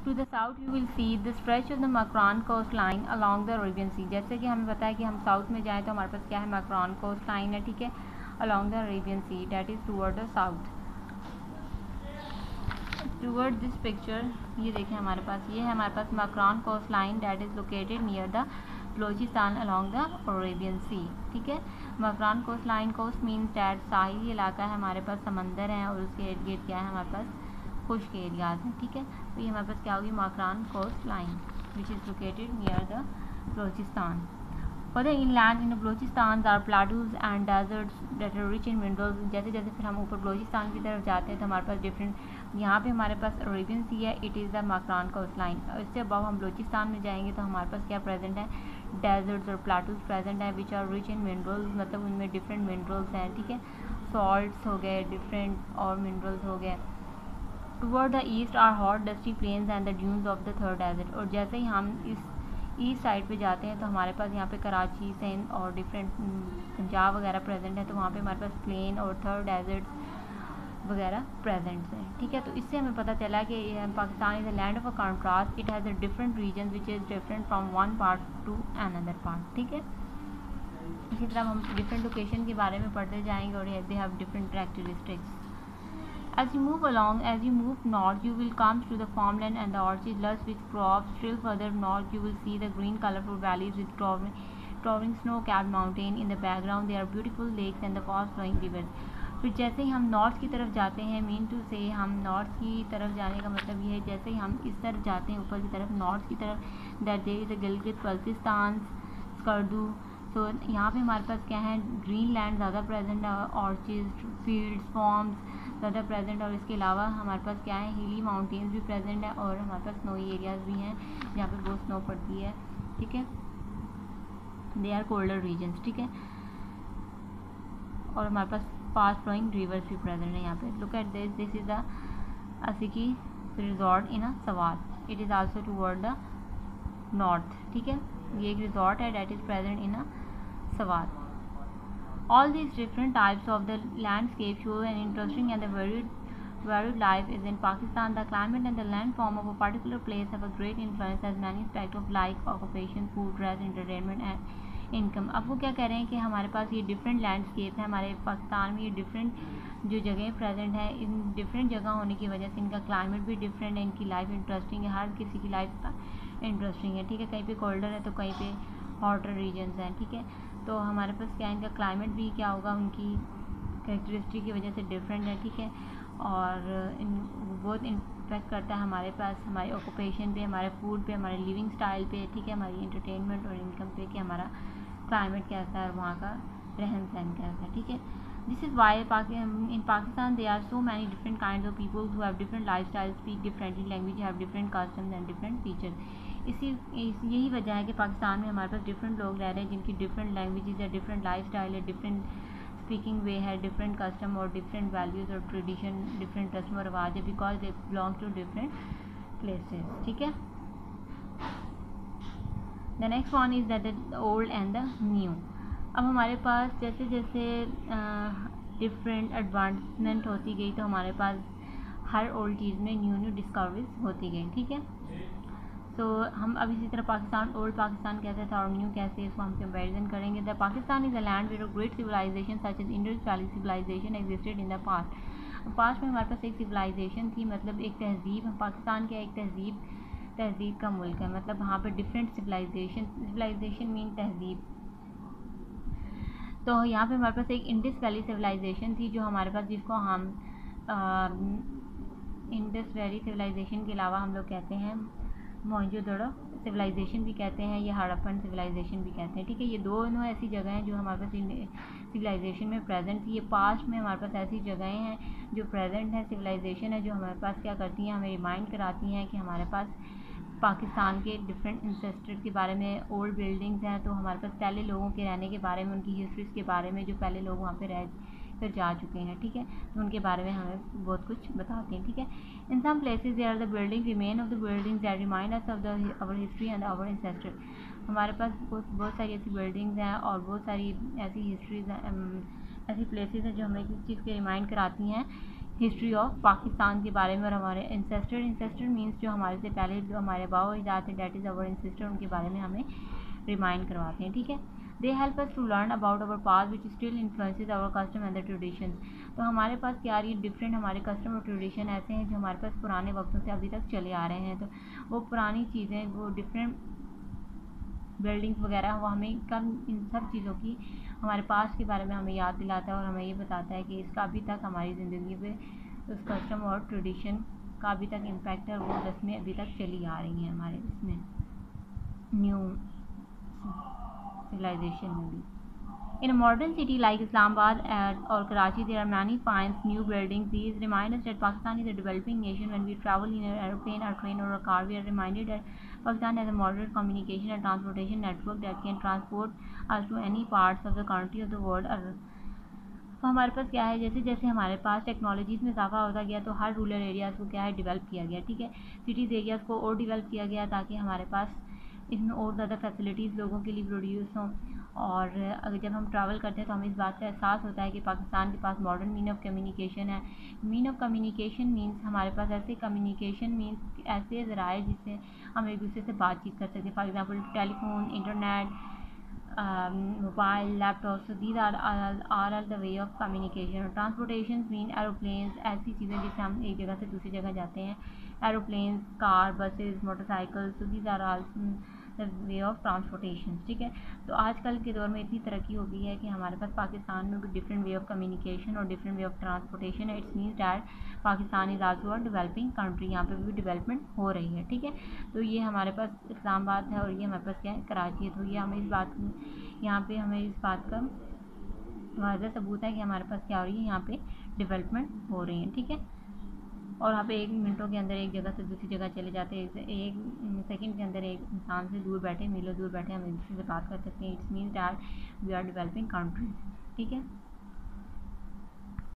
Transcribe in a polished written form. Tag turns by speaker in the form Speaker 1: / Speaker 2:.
Speaker 1: To the south you will see the stretch of the Makran coast line along the Arabian sea. जैसे कि हमें पता है कि हम साउथ में जाएँ तो हमारे पास क्या है, मैक्रान कोस्ट लाइन है, ठीक है, along the Arabian sea, that is toward the south. Toward this picture, ये देखें हमारे पास, ये है हमारे पास Makran coast line that is located near the Balochistan along the Arabian sea, ठीक है। Makran coast line, coast means that साहिली इलाका है, हमारे पास समंदर है और उसके इर्द गिर्द क्या है, हमारे पास खुश्क एरियाज हैं, ठीक है। तो ये हमारे पास क्या होगी, Makran coast line which is located near the Balochistan. Further inland in Balochistan are plateaus and deserts that are rich in minerals. जैसे जैसे फिर हम ऊपर बलोचिस्तान की तरफ जाते हैं तो हमारे पास डिफरेंट, यहाँ पे हमारे पास अरेबियन सी है, it is the Makran coast line. इससे अब हम बलोचिस्तान में जाएंगे तो हमारे पास क्या प्रेजेंट है, डेजर्ट्स और प्लाटूज प्रेजेंट है which are rich in minerals, मतलब उनमें डिफरेंट मिनरल्स हैं, ठीक है, सॉल्ट्स हो गए डिफरेंट और मिनरल्स हो गए। Toward the east are hot dusty plains and the dunes of the third desert. और जैसे ही हम इस ईस्ट साइड पे जाते हैं तो हमारे पास यहाँ पे कराची, सिंध और डिफरेंट पंजाब वगैरह प्रेजेंट है, तो वहाँ पे हमारे पास प्लेन और थर्ड डेजर्ट्स वगैरह प्रेजेंट हैं, ठीक है। तो इससे हमें पता चला कि Pakistan is a land of a contrast, it has a different region which is different from one part to another part, ठीक है। इसी तरह हम डिफरेंट लोकेशन के बारे में पढ़ते जाएंगे और they have different characteristics. As you move along, as you move north, you will come to the farmland and the orchard lush with crops. Still further north, you will see the green, colorful valleys with towering snow-capped mountains in the background. There are beautiful lakes and the fast-flowing rivers. फिर जैसे ही हम north की तरफ जाते हैं, mean to से हम north की तरफ जाने का मतलब ये है, जैसे ही हम इस तरफ जाते हैं ऊपर की तरफ, नॉर्थ की तरफ, that there is a Gilgit Baltistan, Skardu. तो यहाँ पे हमारे पास क्या है, ग्रीन लैंड ज़्यादा प्रेजेंट है, ऑर्चिड फील्ड्स, फॉर्म्स ज़्यादा प्रेजेंट, और इसके अलावा हमारे पास क्या है, हिली माउंटेन्स भी प्रेजेंट है और हमारे पास स्नोई एरियाज़ भी हैं जहाँ पे बहुत स्नो पड़ती है, ठीक है, दे आर कोल्डर रीजन्स, ठीक है। और हमारे पास फास्ट फ्लोइंग रिवर्स भी प्रेजेंट है यहाँ पे। Look at this, this is the असिकी resort in a Swat, it is also toward the north, ठीक है। ये एक रिजॉर्ट है that is present in a Swat. All these different types of the landscape show an interesting and varied life is in Pakistan. The climate and the landform of a particular place have a great influence as many aspects of life, occupation, food, dress, entertainment and income. अब वो क्या कह रहे हैं कि हमारे पास ये डिफरेंट लैंडस्केप है, हमारे पाकिस्तान में ये डिफरेंट जो जगह प्रेजेंट है, इन डिफरेंट जगह होने की वजह से इनका क्लाइमेट भी डिफरेंट है, इनकी लाइफ इंटरेस्टिंग है, हर किसी की लाइफ इंटरेस्टिंग है, ठीक है। कहीं पे कोल्डर है तो कहीं पे हॉटर रीजन्स हैं, ठीक है। तो हमारे पास क्या है, इनका क्लाइमेट भी क्या होगा, उनकी कैरेक्टरिस्टिक की वजह से डिफरेंट है, ठीक है। और इन बहुत इम्पैक्ट करता है हमारे पास, हमारे ऑक्यूपेशन पे, हमारे फूड पे, हमारे लिविंग स्टाइल पे, ठीक है, हमारी एंटरटेनमेंट और इनकम पे कि हमारा क्लाइमेट कैसा है और वहाँ का रहन सहन कैसा है, ठीक है। This is why in Pakistan they are so many different kind of people who have different life style, speak differently language, have different customs and different features. यही वजह है कि पाकिस्तान में हमारे पास डिफरेंट लोग रह रहे हैं जिनकी डिफरेंट लैंग्वेजेस है, डिफरेंट लाइफ स्टाइल है, डिफरेंट स्पीकिंग वे है, डिफरेंट कस्टम और डिफरेंट वैल्यूज़ और ट्रेडिशन, डिफरेंट रस्म और रिवाज है, because they belong to different places, ठीक है। The next one is that the old and the new. अब हमारे पास जैसे जैसे डिफरेंट एडवांसमेंट होती गई तो हमारे पास हर ओल्ड चीज़ में न्यू डिस्कवरीज होती गई, ठीक है। तो हम अब इसी तरह पाकिस्तान, ओल्ड पाकिस्तान कैसे था और न्यू कैसे, इसको हम कंपैरिजन करेंगे। The Pakistan is a land where great civilisation such as Indus valley civilisation existed in the past में हमारे पास एक सिविलाइजेशन थी, मतलब एक तहजीब, पाकिस्तान क्या एक तहजीब का मुल्क है, मतलब वहाँ पर डिफरेंट सिविलाइजेशन मीन तहजीब। तो यहाँ पे हमारे पास एक इंडस वैली सिविलाइजेशन थी जो हमारे पास, जिसको हम इंडस वैली सिविलाइजेशन के अलावा हम लोग कहते हैं मोहनजोदड़ो सिविलाइजेशन भी कहते हैं, या हड़प्पन सिविलाइजेशन भी कहते हैं, ठीक है। ये दोनों ऐसी जगह हैं जो हमारे पास सिविलाइजेशन में प्रेजेंट थी। ये पास्ट में हमारे पास ऐसी जगहें हैं जो प्रेजेंट है, सिविलाइजेशन है, जो हमारे पास क्या करती हैं, हमें रिमाइंड कराती हैं कि हमारे पास पाकिस्तान के डिफरेंट इंसेस्टर के बारे में, ओल्ड बिल्डिंग्स हैं, तो हमारे पास पहले लोगों के रहने के बारे में, उनकी हिस्ट्रीज़ के बारे में, जो पहले लोग वहाँ पे रह कर जा चुके हैं, ठीक है, तो उनके बारे में हमें बहुत कुछ बताते हैं, ठीक है। In some places there are the building remain of the buildings that remind us of the our history and our ancestor. हमारे पास बहुत सारी ऐसी बिल्डिंग्स हैं और बहुत सारी ऐसी हिस्ट्रीज ऐसी प्लेसेस हैं जो हमें किस चीज़ के रिमाइंड कराती हैं हिस्ट्री ऑफ पाकिस्तान के बारे में और हमारे इंसेस्टर मीन्स जो हमारे से पहले जो हमारे अबाव अजदाद थे, डैट इज़ अवर इंसेस्टर, उनके बारे में हमें रिमाइंड करवाते हैं, ठीक है। They help us to learn about our past which still influences our custom and the tradition. तो हमारे पास क्या आ रही है, डिफरेंट हमारे कस्टम और ट्रेडिशन ऐसे हैं जो हमारे पास पुराने वक्तों से अभी तक चले आ रहे हैं। तो वो पुरानी चीज़ें, वो डिफरेंट बिल्डिंग्स वगैरह, वो हमें कब इन सब चीज़ों की हमारे पास्ट के बारे में हमें याद दिलाता है और हमें ये बताता है कि इसका अभी तक हमारी ज़िंदगी पे उस कस्टम और ट्रेडिशन का अभी तक इम्पैक्ट है, वो रस्में अभी तक चली आ रही हैं हमारे इसमें न्यू civilization में भी। In a modern city like Islamabad or Karachi, there are many fine new buildings. These remind us that Pakistan is a developing nation. When we travel in an aeroplane or train or a car, we are reminded that Pakistan has a modern communication and transportation network that can transport us to any parts of the country of the world. तो हमारे पास क्या है, जैसे जैसे हमारे पास technologies में इजाफा होता गया तो हर रूरल एरियाज़ को क्या है, डेवलप किया गया, ठीक है। सिटीज़ एरियाज़ को और डेवलप किया गया ताकि हमारे पास इसमें और ज़्यादा फैसिलिटीज़ लोगों के लिए प्रोड्यूस हों। और अगर जब हम ट्रैवल करते हैं तो हमें इस बात का एहसास होता है कि पाकिस्तान के पास मॉडर्न मीन ऑफ कम्युनिकेशन है। मीन ऑफ कम्युनिकेशन मीन्स हमारे पास ऐसे कम्युनिकेशन मीन्स ऐसे ज़राए जिससे हम एक दूसरे से बातचीत कर सकें। For example telephone, internet, mobile, laptop. So these are the way of communication. Transportation mean aeroplanes, ऐसी चीज़ें जिससे हम एक जगह से दूसरी जगह जाते हैं। Aeroplanes, car, buses, motorcycle. So these are all the way of transportation, ठीक है। तो आजकल के दौर में इतनी तरक्की हो गई है कि हमारे पास पाकिस्तान में भी डिफरेंट वे ऑफ कम्युनिकेशन और डिफरेंट वे ऑफ ट्रांसपोर्टेशन है। It's means that Pakistan is also a developing country, यहाँ पे भी डेवलपमेंट हो रही है, ठीक है। तो ये हमारे पास इस्लामाबाद है और ये हमारे पास क्या है, कराची है। तो ये हमें इस बात, यहाँ पे हमें इस बात का वाज़ह सबूत है कि हमारे पास क्या हो रही है, यहाँ पे डेवलपमेंट हो रही है, ठीक है। और यहाँ पे 1 मिनटों के अंदर एक जगह से दूसरी जगह चले जाते हैं। 1 सेकंड के अंदर एक इंसान से दूर बैठे, मीलों दूर बैठे हम एक दूसरे से बात कर सकते हैं। It's means that we are developing countries, ठीक है।